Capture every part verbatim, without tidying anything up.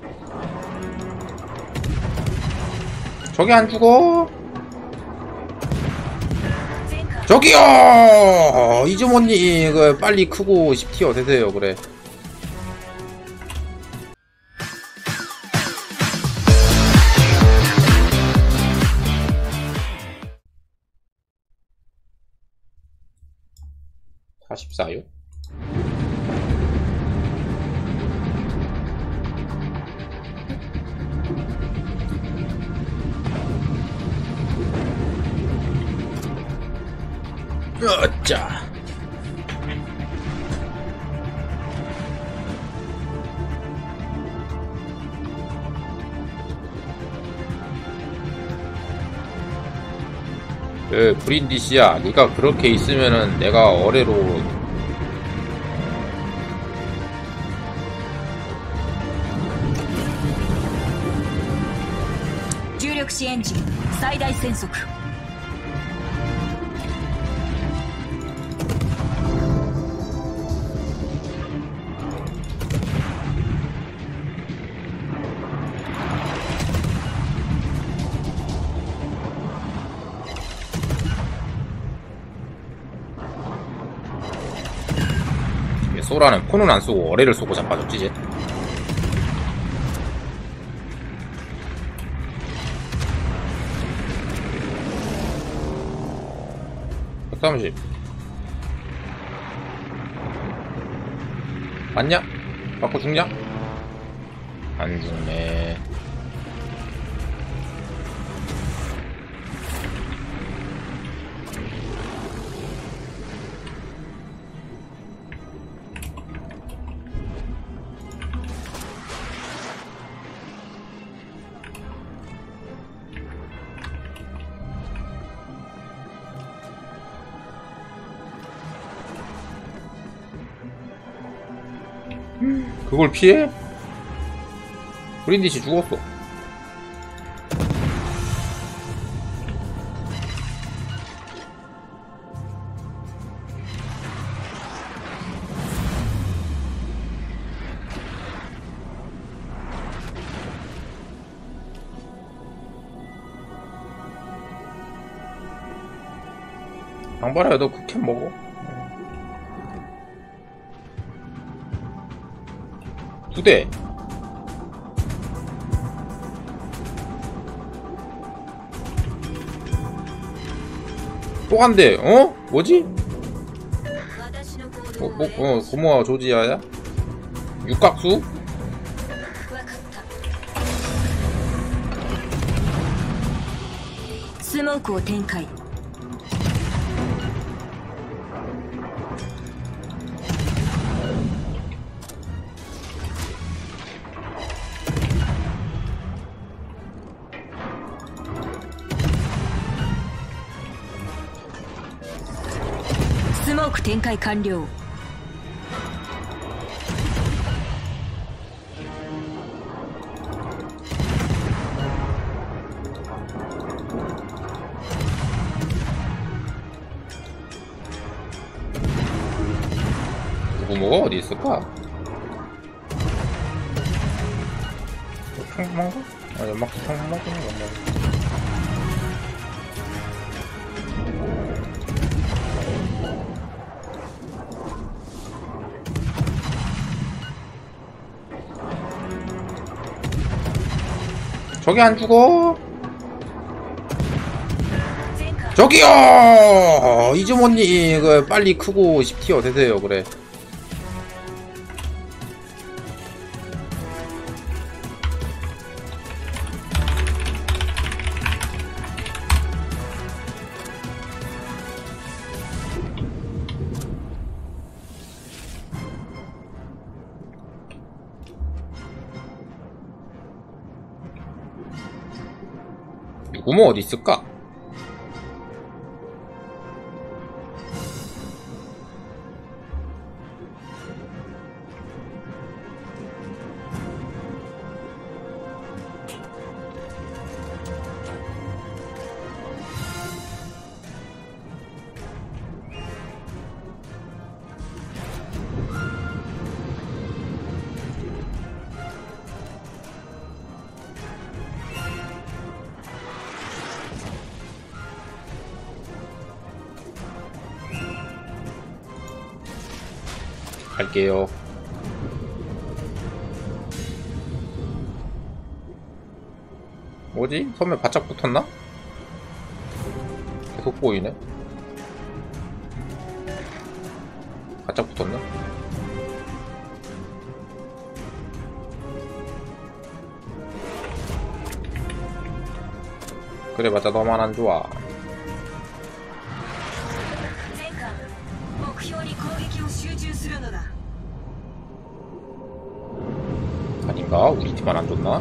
저기 안 죽어. 저기요! 이즈모님, 그, 빨리 크고 십 티어 되세요, 그래. 사십사요? 어짜. 그 브린디시야, 네가 그렇게 있으면은 내가 어뢰로 주력시 엔진 최대 센속 소라는 포는 안 쏘고 어뢰를 쏘고 자빠졌지 이제. 백삼십 맞냐? 맞고 죽냐? 안 죽네. 그걸 피해? 브린디시 죽었어. 양발아야, 너 그 캔 먹어. 두 대. 또 한 대. 어? 뭐지? 어, 뭐, 어, 고모와 조지아야? 육각수? 스모크展開 スモーク展開完了。 고모가 어디 있을까? 평범한가? 아, 연막도 평범하구나. 연막. 저기 안 죽어. 저기요! 이즈모님, 그, 빨리 크고 십 티어 되세요, 그래. 구모 어디 있을까? 갈게요. 뭐지? 섬에 바짝 붙었나? 계속 보이네. 바짝 붙었나? 그래 맞아 너만 안 좋아. 아닌가? 우리 팀만 안 좋나?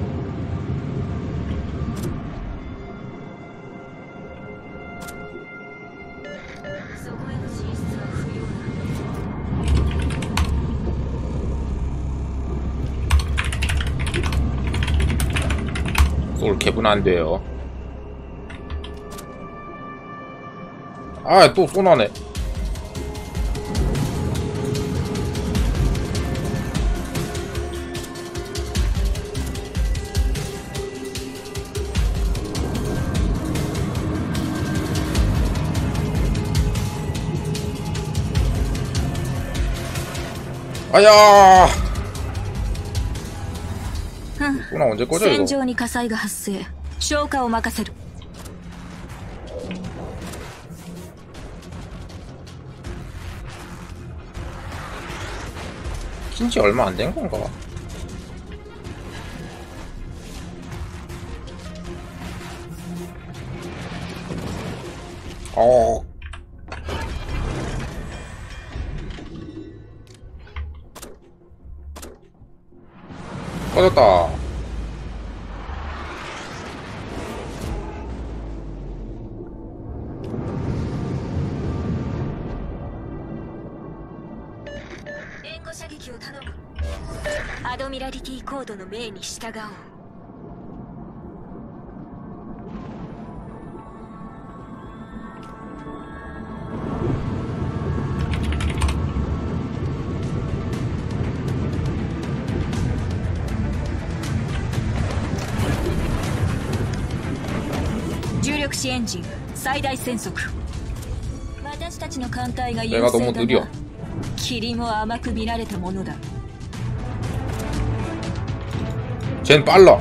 솔 개분 안 돼요. 아, 또 쏘나네. 아야! 쏘나 언제 꺼져 이거? 戦場に火災が発生。消火を任せる。 킨지 얼마 안 된 건가? 어. 꺼졌다. アドミラリティコードの命に従おう。重力子エンジン最大戦速。私たちの艦隊が優勢だが、霧も甘く見られたものだ。 쟨 빨라.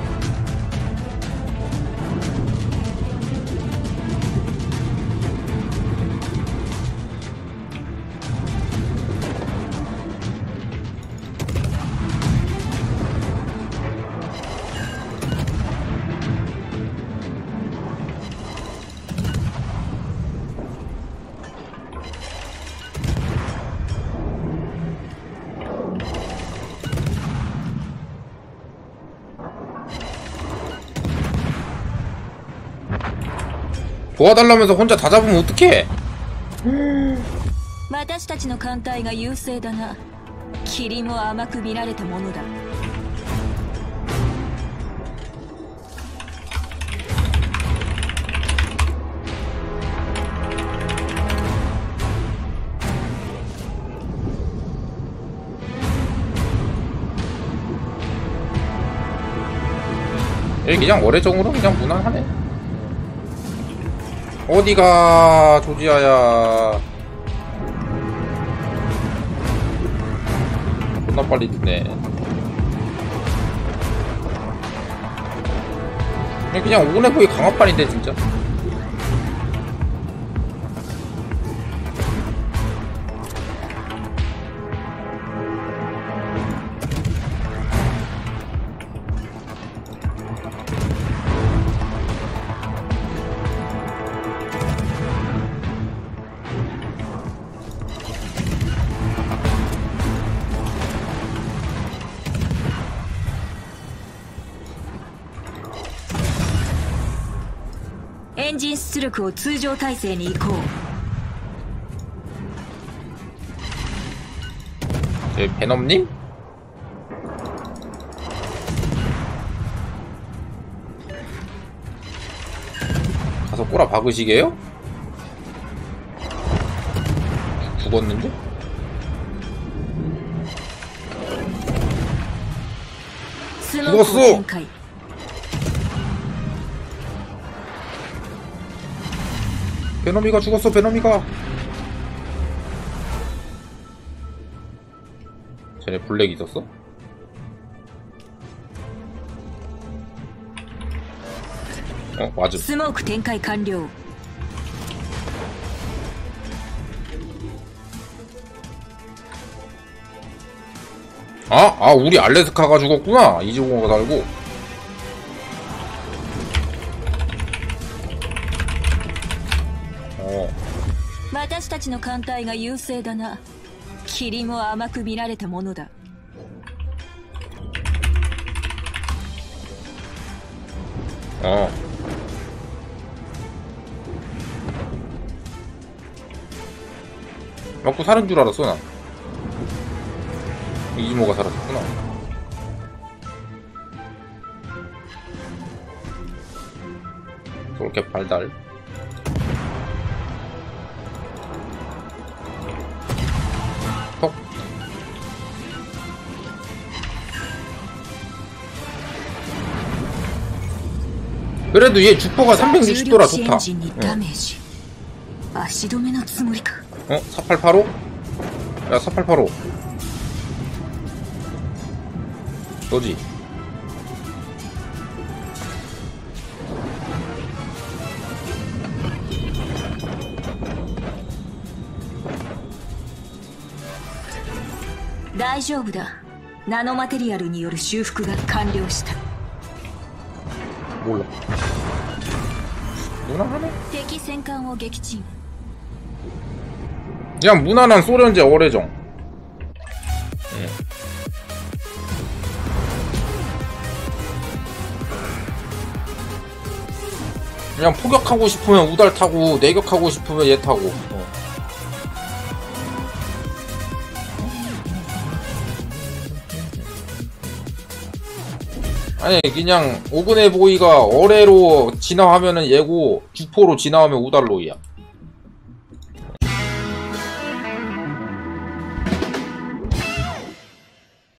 도와달라면서 혼자 다 잡으면 어떡해? 私たちの艦隊が優勢だが、霧も甘く見られたものだ。 여기 그냥 어뢰정으로 그냥 무난하네. 어디가 조지아야. 존나 빨리 뜨네. 그냥 오네보이 강화판인데 진짜. エンジン出力を通常体制に移行。 저 베놈님? 가서 꼬라 박으시게요? 죽었는데? 죽었어! 베놈이가 죽었어, 베놈이가. 쟤네 블랙 있었어? 어, 맞음. スモーク展開完了。 아, 아, 우리 알래스카가 죽었구나. 이지공가 달고. 어. 私たちの艦隊が優勢だな。霧も甘く見られたものだ。 어. 먹고 사는 줄 알았어, 나. 이지모가 살았구나. 저렇게 발달. 톡. 그래도 얘 주포가 삼백육십 도라 좋다. 응. 어? 사팔팔오? 야, 사팔팔오. 너지? 다이조부다. 나노マテリアルによる修復が完了した. 몰라. 무난하네? 敵戦艦を撃沈. 그냥 무난한 소련제 어뢰정. 응. 그냥 포격하고 싶으면 우달 타고 내격하고 싶으면 얘 타고. 어. 아니 그냥 오그네 보이가 어뢰로 진화하면은 얘고 주포로 진화하면 우달로이야.